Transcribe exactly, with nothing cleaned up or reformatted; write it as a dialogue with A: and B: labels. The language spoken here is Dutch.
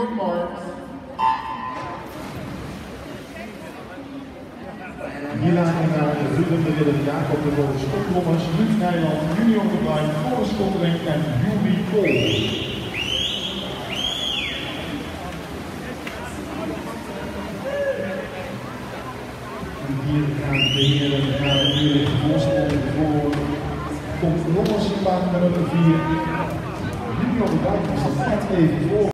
A: Markt.
B: Hierna naar de Ruben de Ridder, Jacob de Rode, Scott Lommers, Luc Nijland, Junior de Bruin, Floris Kottering en Julie Kool. En hier gaan de heren gaan natuurlijk voorstel voor. Komt Lommers in baan nummer vier. Junior de Bruin is dat net even voor.